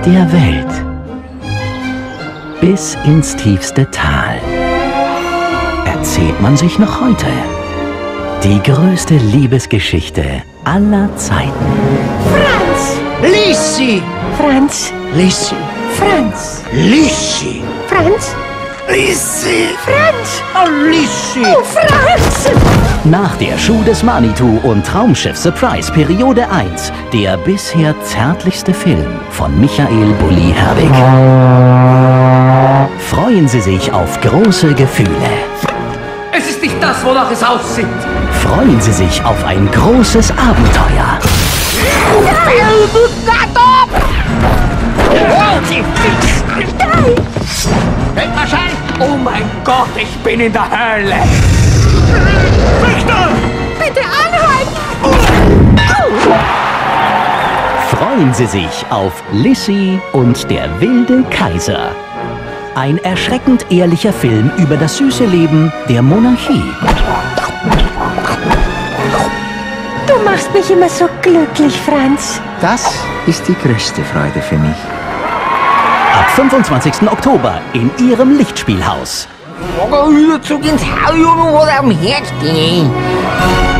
der Welt. Bis ins tiefste Tal. Erzählt man sich noch heute. Die größte Liebesgeschichte aller Zeiten. Franz! Lissi! Franz! Lissi! Franz! Lissi! Franz! Lissi! Franz! Oh, Lissi! Oh, Franz! Nach der Schuh des Manitou und Traumschiff Surprise Periode 1, der bisher zärtlichste Film von Michael Bulli Herbig. Freuen Sie sich auf große Gefühle. Es ist nicht das, wonach es aussieht. Freuen Sie sich auf ein großes Abenteuer. Oh mein Gott, ich bin in der Hölle. Richter! Bitte anhalten! Freuen Sie sich auf Lissi und der wilde Kaiser. Ein erschreckend ehrlicher Film über das süße Leben der Monarchie. Du machst mich immer so glücklich, Franz. Das ist die größte Freude für mich. Ab 25. Oktober in Ihrem Lichtspielhaus. Ich mag wieder zurück ins Haus und was am Herz gehen.